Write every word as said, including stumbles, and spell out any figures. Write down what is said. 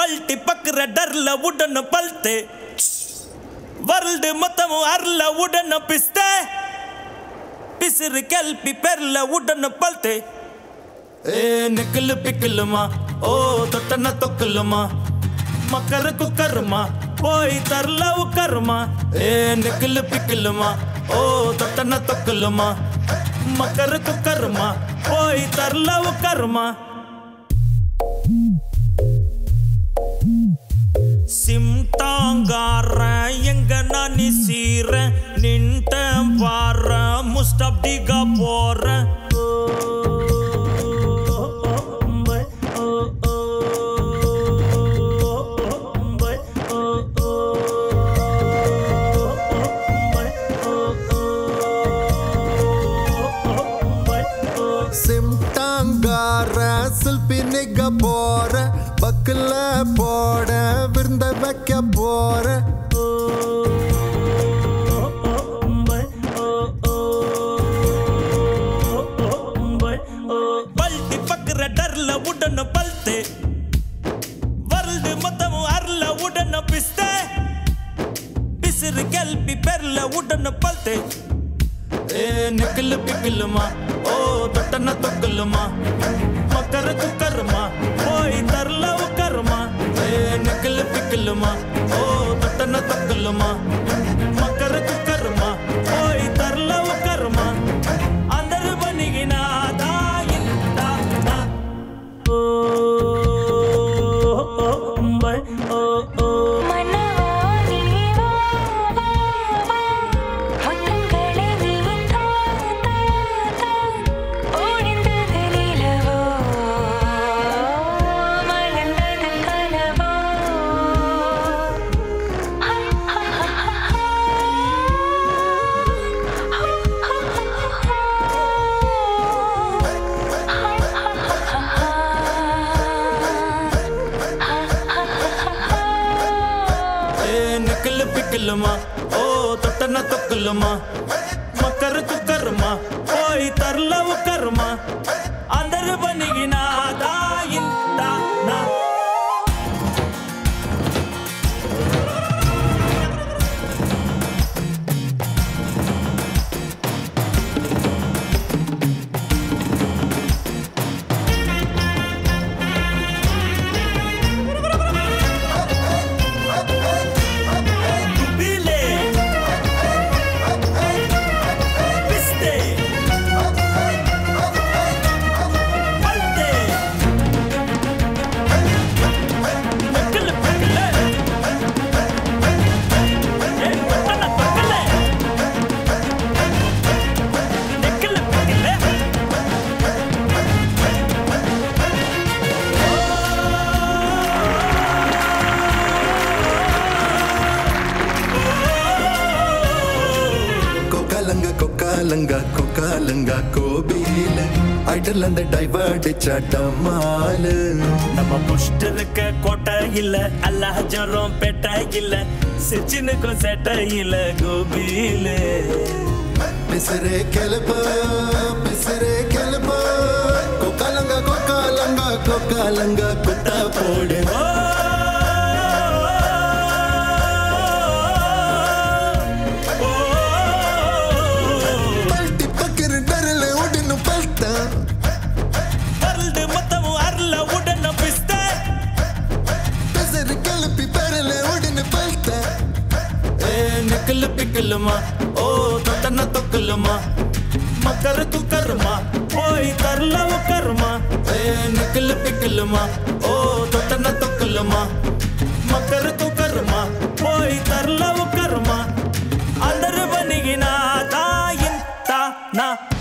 पलटी पकड़ डरला उड़न पलते वर्ल्ड मतम अरला उड़न पिस्ते पिसर कल्पी परला उड़न पलते ए निकल पिकलमा ओ तोटना तोकलमा मकर कुकरमा ओई तरला उकरमा ए निकल पिकलमा ओ तोटना तोकलमा मकर कुकरमा ओई तरला उकरमा सिमटांगारा यंगा नानी सीरा निंटम वारा मुस्टब्दिगा पोरा सिमटांगारा सिल्पिनिगा पोरा बकला पोरा विरंद वक्या पोरा पलटी पकड़ डरला उड़न पलते वर्ल्ड मतम अरला उड़न पिस्ते पिसर कल्पी परला उड़न पलते ए निकल पिकलमा ओ तोटना तोकलमा मकर कुकरमा ओई तरला उकरमा ए निकल पिकलमा ओ तोटना तोकलमा मकर कुकरमा ओई तरला उकरमा अंदर बनिगिना दाइन दाना ओ बय ओ ओ निकल पिकलमा ओ तोटना तोकलमा मकर कुकरमा ओई तरला उकरमा अंदर बनिगिना दाइन दाना कोकालंगा कोकालंगा कोबील ஐடல் அந்த டைவர்ட் சட்டமால நம்ம புஷ்டருக்கு கோட்டை இல்ல அல்லாஹ் ஜரம் பெட்ட இல்ல சிச்சினுக்கு செட்ட இல்ல கோபில பிசரே கெலப பிசரே கெலப கோகாலங்கா கோகாலங்கா கோகாலங்கா குட்டா போடு निकल पिकलमा ओ तोटना तोकलमा मकर कुकरमा ओई तरला उकरमा ए निकल पिकलमा ओ तोटना तोकलमा मकर कुकरमा ओई तरला उकरमा अंदर बनिगिना दाइन दाना